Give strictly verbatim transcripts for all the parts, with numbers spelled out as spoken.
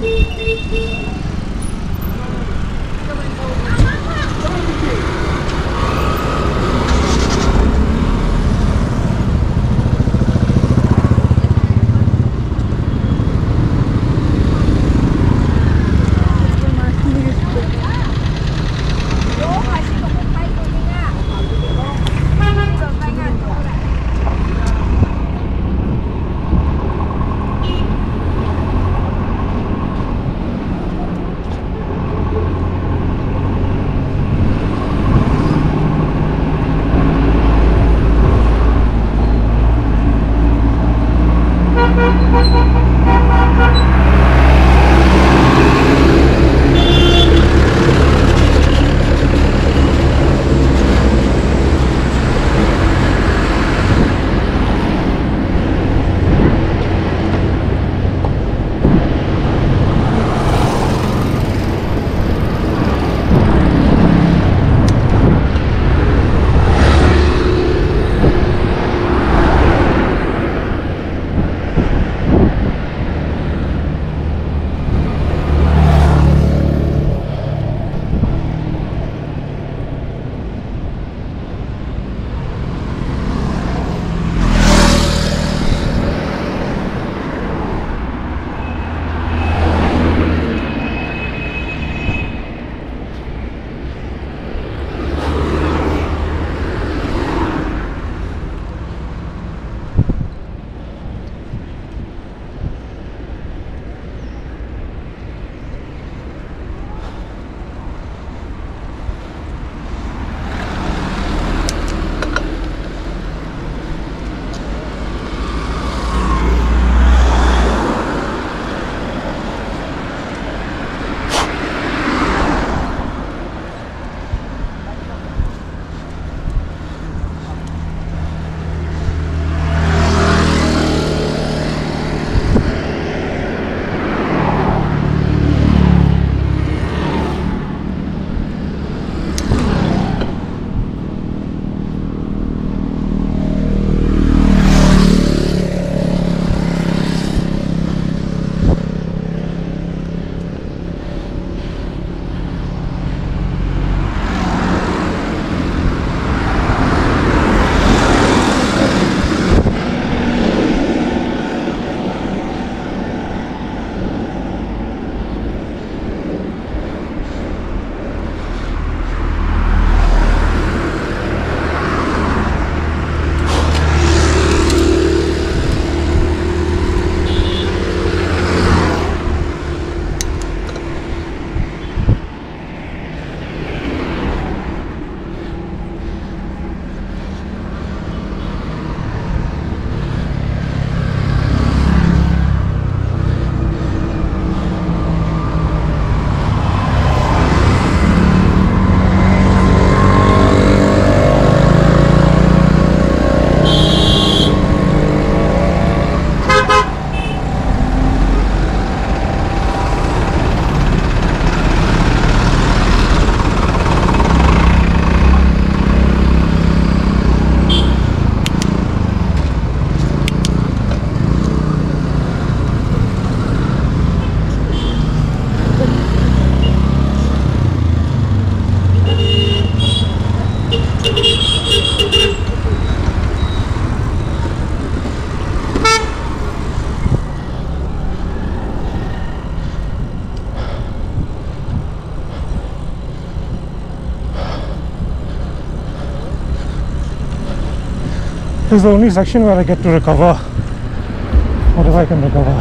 This is the only section where I get to recover whatever I can recover,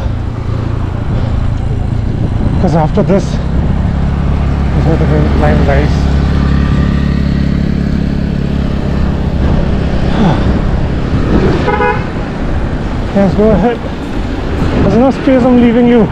because after this is where the main climb lies. Yes, go ahead. There's enough space, I'm leaving you.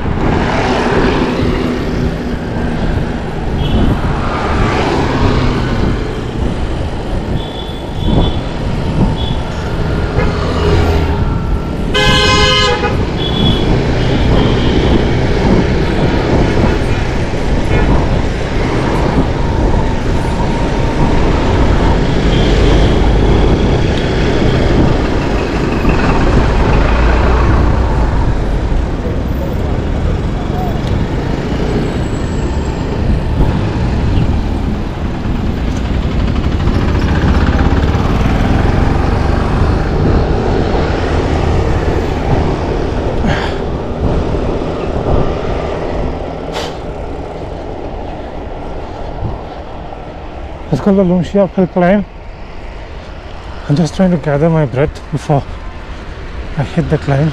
called the Lumshyiap hill climb. I'm just trying to gather my breath before I hit the climb.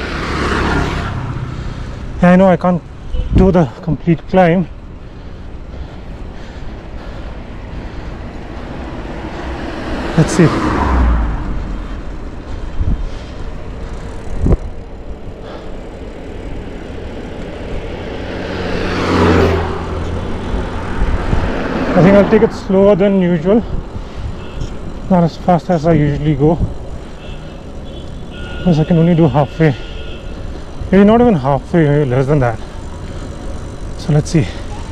Yeah, I know I can't do the complete climb. Let's see. I think I'll take it slower than usual, not as fast as I usually go, because I can only do halfway, maybe not even halfway, maybe less than that. So let's see.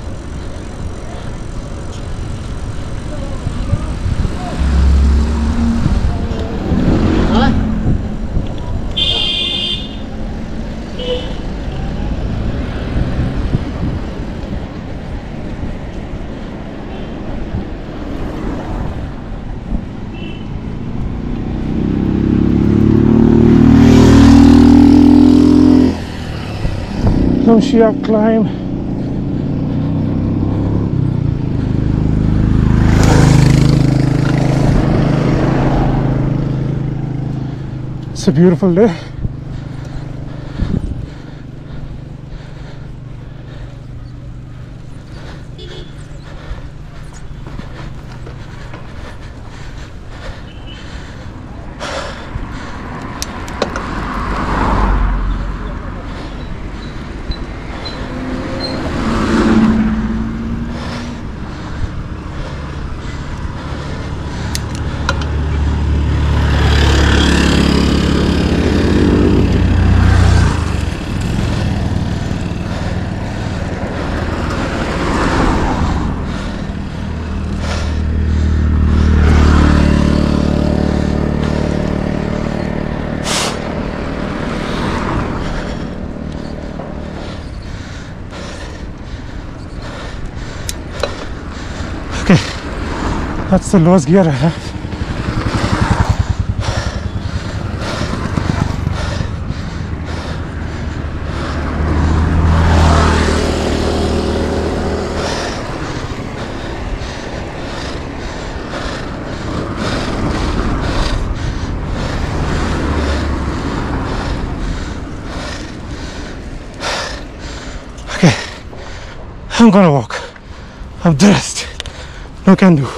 Lumshyiap climb. It's a beautiful day. Okay, that's the lowest gear I have. Okay, I'm gonna walk. I'm dressed. No can do.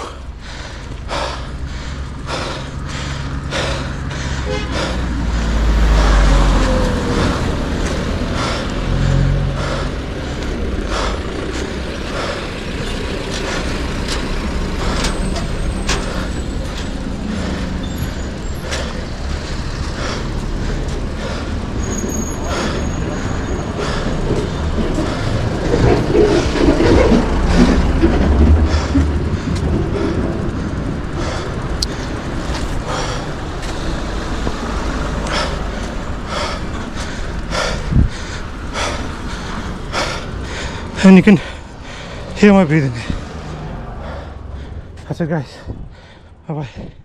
And you can hear my breathing. That's it, guys. Bye bye.